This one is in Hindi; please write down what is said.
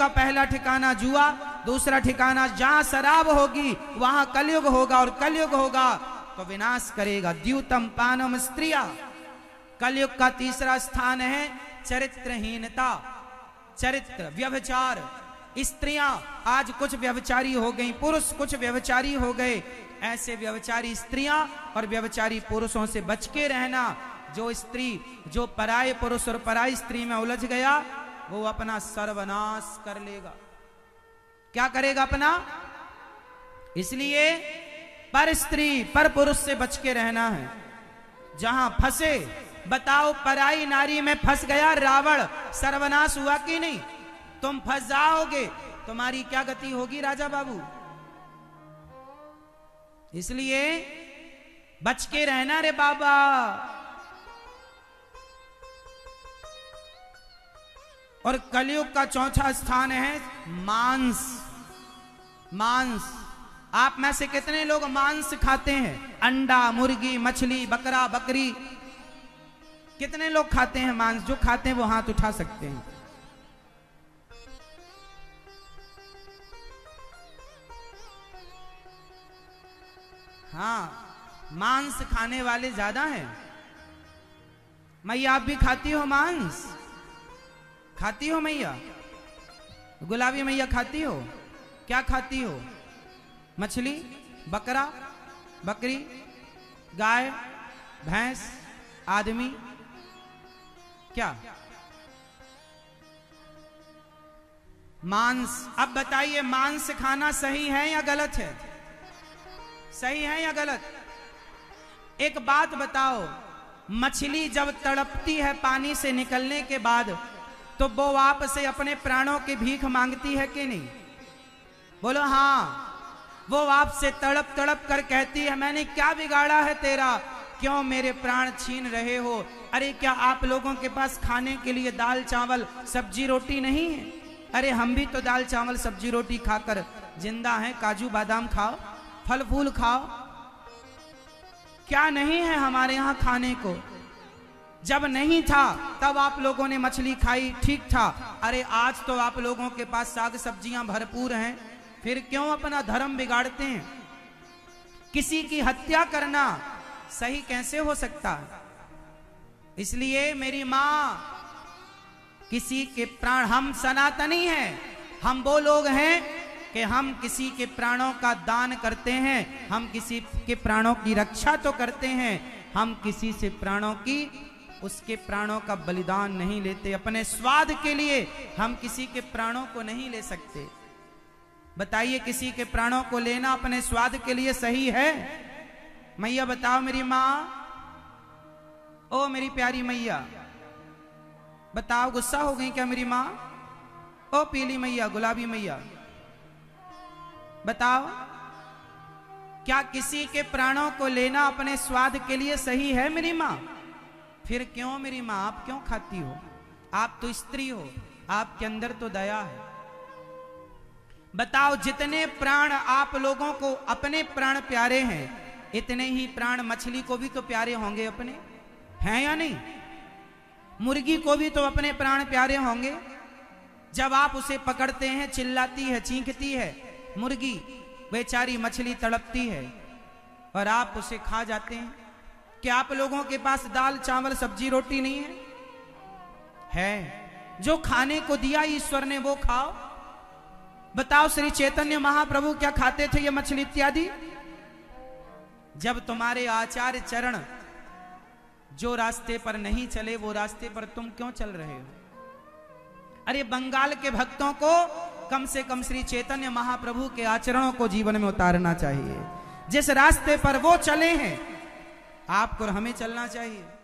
का पहला ठिकाना जुआ, दूसरा ठिकाना जहां शराब होगी वहां कलयुग होगा, और कलयुग होगा तो विनाश करेगा। द्यूतम पानम स्त्रिया। कलयुग का तीसरा स्थान है चरित्रहीनता, चरित्र, व्यभिचार। स्त्रियां आज कुछ व्यभिचारी हो गई, पुरुष कुछ व्यभिचारी हो गए। ऐसे व्यभिचारी स्त्रियां और व्यभिचारी पुरुषों से बच के रहना। जो स्त्री, जो पराये पुरुष और पराई स्त्री में उलझ गया वो अपना सर्वनाश कर लेगा। क्या करेगा? अपना। इसलिए पर स्त्री पर पुरुष से बच के रहना है। जहां फंसे, बताओ पराई नारी में फंस गया रावण, सर्वनाश हुआ कि नहीं? तुम फंस जाओगे, तुम्हारी क्या गति होगी राजा बाबू? इसलिए बच के रहना रे बाबा। और कलयुग का चौथा स्थान है मांस। मांस। आप में से कितने लोग मांस खाते हैं? अंडा, मुर्गी, मछली, बकरा, बकरी, कितने लोग खाते हैं मांस? जो खाते हैं वो हाथ उठा सकते हैं। हाँ, मांस खाने वाले ज्यादा हैं। मैया आप भी खाती हो मांस? खाती हो मैया? गुलाबी मैया खाती हो? क्या खाती हो? मछली, बकरा, बकरी, गाय, भैंस, आदमी, क्या? मांस। अब बताइए मांस खाना सही है या गलत है? सही है या गलत? एक बात बताओ, मछली जब तड़पती है पानी से निकलने के बाद तो वो आपसे अपने प्राणों की भीख मांगती है कि नहीं? बोलो हाँ। वो आपसे तड़प तड़प कर कहती है मैंने क्या बिगाड़ा है तेरा, क्यों मेरे प्राण छीन रहे हो? अरे क्या आप लोगों के पास खाने के लिए दाल चावल सब्जी रोटी नहीं है? अरे हम भी तो दाल चावल सब्जी रोटी खाकर जिंदा हैं। काजू बादाम खाओ, फल फूल खाओ, क्या नहीं है हमारे यहाँ खाने को? जब नहीं था तब आप लोगों ने मछली खाई, ठीक था। अरे आज तो आप लोगों के पास साग सब्जियां भरपूर हैं, फिर क्यों अपना धर्म बिगाड़ते हैं? किसी की हत्या करना सही कैसे हो सकता है? इसलिए मेरी मां, किसी के प्राण, हम सनातनी हैं, हम वो लोग हैं कि हम किसी के प्राणों का दान करते हैं, हम किसी के प्राणों की रक्षा तो करते हैं, हम किसी से प्राणों की, उसके प्राणों का बलिदान नहीं लेते। अपने स्वाद के लिए हम किसी के प्राणों को नहीं ले सकते। बताइए किसी के प्राणों को लेना अपने स्वाद के लिए सही है? मैया बताओ मेरी मां, ओ मेरी प्यारी मैया, बताओ गुस्सा हो गई क्या मेरी मां? ओ पीली मैया, गुलाबी मैया, बताओ क्या किसी के प्राणों को लेना अपने स्वाद के लिए सही है मेरी मां? फिर क्यों मेरी मां आप क्यों खाती हो? आप तो स्त्री हो, आपके अंदर तो दया है। बताओ जितने प्राण आप लोगों को अपने प्राण प्यारे हैं, इतने ही प्राण मछली को भी तो प्यारे होंगे अपने, हैं या नहीं? मुर्गी को भी तो अपने प्राण प्यारे होंगे। जब आप उसे पकड़ते हैं चिल्लाती है, चींखती है मुर्गी, बेचारी मछली तड़पती है और आप उसे खा जाते हैं। क्या आप लोगों के पास दाल चावल सब्जी रोटी नहीं है? है। जो खाने को दिया ईश्वर ने वो खाओ। बताओ श्री चैतन्य महाप्रभु क्या खाते थे ये मछली इत्यादि? जब तुम्हारे आचार्य चरण जो रास्ते पर नहीं चले वो रास्ते पर तुम क्यों चल रहे हो? अरे बंगाल के भक्तों को कम से कम श्री चैतन्य महाप्रभु के आचरणों को जीवन में उतारना चाहिए। जिस रास्ते पर वो चले हैं आपको और हमें चलना चाहिए।